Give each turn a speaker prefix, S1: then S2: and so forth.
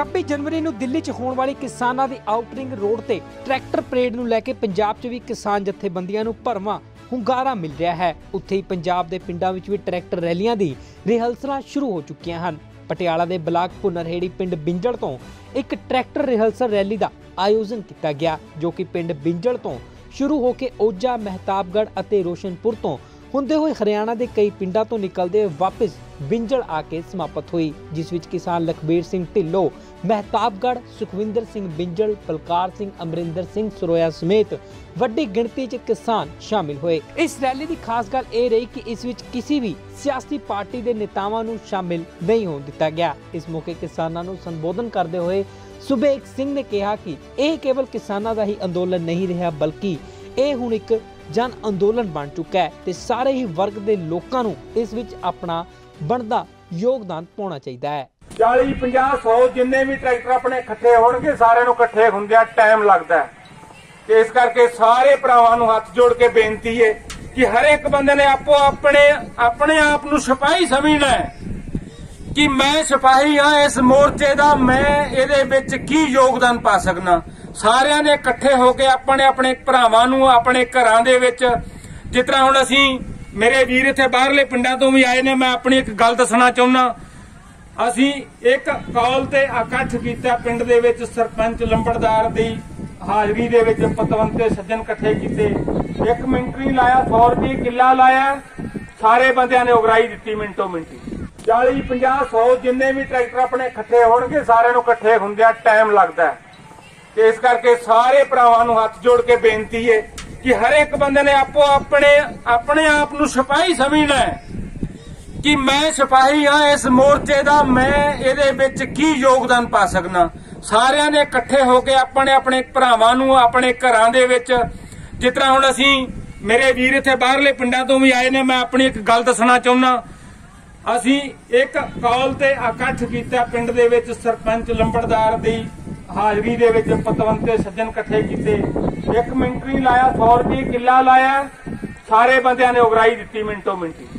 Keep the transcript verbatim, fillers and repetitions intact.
S1: ਛੱਬੀ ਜਨਵਰੀ ਨੂੰ ਦਿੱਲੀ 'ਚ ਹੋਣ ਵਾਲੀ ਕਿਸਾਨਾਂ ਦੀ ਆਊਟਰਿੰਗ ਰੋਡ ਤੇ ਟਰੈਕਟਰ ਪਰੇਡ ਨੂੰ ਲੈ ਕੇ ਪੰਜਾਬ 'ਚ ਵੀ ਕਿਸਾਨ ਜਥੇਬੰਦੀਆਂ ਨੂੰ ਭਰਵਾਂ ਹੁੰਗਾਰਾ ਮਿਲ ਰਿਹਾ ਹੈ। ਉੱਥੇ ਹੀ ਪੰਜਾਬ ਦੇ ਪਿੰਡਾਂ ਵਿੱਚ ਵੀ ਟਰੈਕਟਰ ਰੈਲੀਆਂ ਦੀ ਰਿਹਰਸਲਾਂ ਸ਼ੁਰੂ ਹੋ ਚੁੱਕੀਆਂ ਹਨ। ਪਟਿਆਲਾ ਦੇ ਬਲਾਕ ਭੁਨਰਹੇੜੀ ਪਿੰਡ ਬਿੰਜਲ ਤੋਂ ਇੱਕ ਟਰੈਕਟਰ ਰਿਹਰਸਲ ਰੈਲੀ ਦਾ ਆਯੋਜਨ ਕੀਤਾ ਗਿਆ, ਜੋ ਕਿ ਪਿੰਡ ਬਿੰਜਲ ਤੋਂ ਸ਼ੁਰੂ ਹੋ ਕੇ ਓਜਾ, ਮਹਿਤਾਬਗੜ੍ਹ ਅਤੇ ਰੋਸ਼ਨਪੁਰ ਤੋਂ ਹੁੰਦੇ ਹੋਏ ਹਰਿਆਣਾ ਦੇ ਕਈ ਪਿੰਡਾਂ ਤੋਂ ਨਿਕਲਦੇ ਵਾਪਸ ਬਿੰਜਲ ਆ ਕੇ ਸਮਾਪਤ ਹੋਈ, ਜਿਸ ਵਿੱਚ ਕਿਸਾਨ ਲਖਬੀਰ ਸਿੰਘ ਢਿੱਲੋਂ, ਮਹਿਤਾਬਗੜ੍ਹ, ਸੁਖਵਿੰਦਰ ਸਿੰਘ ਬਿੰਜਲ, ਬਲਕਾਰ ਸਿੰਘ, ਅਮਰਿੰਦਰ ਸਿੰਘ ਸਰੋਇਆ ਸਮੇਤ ਵੱਡੀ ਗਿਣਤੀ 'ਚ ਕਿਸਾਨ ਸ਼ਾਮਿਲ ਹੋਏ। ਇਸ ਰੈਲੀ ਦੀ ਖਾਸ ਗੱਲ ਇਹ ਰਹੀ ਕਿ ਇਸ ਵਿੱਚ ਕਿਸੇ ਵੀ ਸਿਆਸੀ ਪਾਰਟੀ ਦੇ ਨੇਤਾਵਾਂ ਨੂੰ ਸ਼ਾਮਿਲ ਨਹੀਂ ਹੋਣ ਦਿੱਤਾ ਗਿਆ। ਇਸ ਮੌਕੇ ਕਿਸਾਨਾਂ ਨੂੰ ਸੰਬੋਧਨ ਕਰਦੇ ਹੋਏ ਸੁਬੇਗ ਸਿੰਘ ਨੇ ਕਿਹਾ ਕਿ ਇਹ ਕੇਵਲ ਕਿਸਾਨਾਂ ਦਾ ਹੀ ਅੰਦੋਲਨ ਨਹੀਂ ਰਿਹਾ, ਬਲਕਿ ਇਹ ਹੁਣ ਇੱਕ ਜਨ ਅੰਦੋਲਨ ਬਣ ਚੁੱਕਾ ਹੈ ਤੇ ਸਾਰੇ ਹੀ ਵਰਗ ਦੇ ਲੋਕਾਂ ਨੂੰ ਇਸ ਵਿੱਚ ਆਪਣਾ ਬਣਦਾ ਯੋਗਦਾਨ ਪਾਉਣਾ ਚਾਹੀਦਾ ਹੈ।
S2: ਚਾਲੀ ਪੰਜਾਹ ਸੌ ਜਿੰਨੇ ਵੀ ਟਰੈਕਟਰ ਆਪਣੇ ਇਕੱਠੇ ਹੋਣਗੇ, ਸਾਰਿਆਂ ਨੂੰ ਇਕੱਠੇ ਹੁੰਦਿਆਂ ਟਾਈਮ ਲੱਗਦਾ ਹੈ ਤੇ ਇਸ ਕਰਕੇ ਸਾਰੇ ਭਰਾਵਾਂ ਨੂੰ ਹੱਥ ਜੋੜ ਕੇ ਬੇਨਤੀ ਹੈ ਕਿ ਹਰ ਇੱਕ ਬੰਦੇ ਨੇ ਆਪੋ ਆਪਣੇ ਆਪਣੇ ਆਪ ਨੂੰ ਸਿਪਾਹੀ ਸਮਝਣਾ ਹੈ ਕਿ ਮੈਂ ਸਿਪਾਹੀ ਹਾਂ ਇਸ ਮੋਰਚੇ ਦਾ, ਮੈਂ ਇਹਦੇ ਵਿੱਚ ਕੀ ਯੋਗਦਾਨ ਪਾ ਸਕਦਾ। ਸਾਰਿਆਂ ਨੇ ਇਕੱਠੇ ਹੋ ਕੇ ਆਪਣੇ ਆਪਣੇ ਭਰਾਵਾਂ ਨੂੰ ਆਪਣੇ ਘਰਾਂ ਦੇ ਵਿੱਚ, ਜਿਸ ਤਰ੍ਹਾਂ ਹੁਣ ਅਸੀਂ ਮੇਰੇ ਵੀਰ ਇੱਥੇ ਬਾਹਰਲੇ ਪਿੰਡਾਂ ਤੋਂ ਵੀ ਆਏ ਨੇ, ਮੈਂ ਆਪਣੀ ਇੱਕ ਗੱਲ ਦੱਸਣਾ ਚਾਹੁੰਦਾ। ਅਸੀਂ ਇੱਕ ਕਾਲ ਤੇ ਇਕੱਠ ਕੀਤਾ ਪਿੰਡ ਦੇ ਵਿੱਚ, ਸਰਪੰਚ ਲੰਬੜਦਾਰ ਦੀ ਹਾਜ਼ਰੀ ਦੇ ਵਿੱਚ ਪਤਵੰਤੇ ਸੱਜਣ ਇਕੱਠੇ ਕੀਤੇ, ਇੱਕ ਮਿੰਟ ਨਹੀਂ ਲਾਇਆ, ਸੌ ਰੁਪਏ ਕਿੱਲਾ ਲਾਇਆ, ਸਾਰੇ ਬੰਦਿਆਂ ਨੇ ਉਗਰਾਈ ਦਿੱਤੀ ਮਿੰਟੋ ਮਿੰਟੀ। ਚਾਲੀ ਪੰਜਾਹ ਸੌ ਜਿੰਨੇ ਵੀ ਟਰੈਕਟਰ ਆਪਣੇ ਇਕੱਠੇ ਹੋਣਗੇ, ਸਾਰਿਆਂ ਨੂੰ ਇਕੱਠੇ ਹੁੰਦਿਆਂ ਟਾਈਮ ਲੱਗਦਾ ਹੈ ਤੇ ਇਸ ਕਰਕੇ ਸਾਰੇ ਭਰਾਵਾਂ ਨੂੰ ਹੱਥ ਜੋੜ ਕੇ ਬੇਨਤੀ ਹੈ ਕਿ ਹਰ ਇੱਕ ਬੰਦੇ ਨੇ ਆਪੋ ਆਪਣੇ ਆਪਣੇ ਆਪ ਨੂੰ ਸਿਪਾਹੀ ਸਮਝਣਾ ਹੈ ਕਿ ਮੈਂ ਸਿਪਾਹੀ ਹਾਂ ਇਸ ਮੋਰਚੇ ਦਾ, ਮੈਂ ਇਹਦੇ ਵਿੱਚ ਕੀ ਯੋਗਦਾਨ ਪਾ ਸਕਦਾ। ਸਾਰਿਆਂ ਨੇ ਇਕੱਠੇ ਹੋ ਕੇ ਆਪਣੇ ਆਪਣੇ ਭਰਾਵਾਂ ਨੂੰ ਆਪਣੇ ਘਰਾਂ ਦੇ ਵਿੱਚ, ਜਿਸ ਤਰ੍ਹਾਂ ਹੁਣ ਅਸੀਂ ਮੇਰੇ ਵੀਰ ਇੱਥੇ ਬਾਹਰਲੇ ਪਿੰਡਾਂ ਤੋਂ ਵੀ ਆਏ ਨੇ, ਮੈਂ ਆਪਣੀ ਇੱਕ ਗੱਲ ਦੱਸਣਾ ਚਾਹੁੰਦਾ। ਅਸੀਂ ਇੱਕ ਕਾਲ ਤੇ ਇਕੱਠ ਕੀਤਾ ਪਿੰਡ ਦੇ ਵਿੱਚ, ਸਰਪੰਚ ਲੰਬੜਦਾਰ ਦੀ ਹਾਜ਼ਰੀ ਦੇ ਵਿੱਚ ਪਤਵੰਤੇ ਸੱਜਣ ਇਕੱਠੇ ਕੀਤੇ, ਇੱਕ ਮਿੰਟ ਨਹੀਂ ਲਾਇਆ, ਸੌ ਰੁਪਏ ਕਿੱਲਾ ਲਾਇਆ, ਸਾਰੇ ਬੰਦਿਆਂ ਨੇ ਉਗਰਾਈ ਦਿੱਤੀ ਮਿੰਟੋ ਮਿੰਟੀ।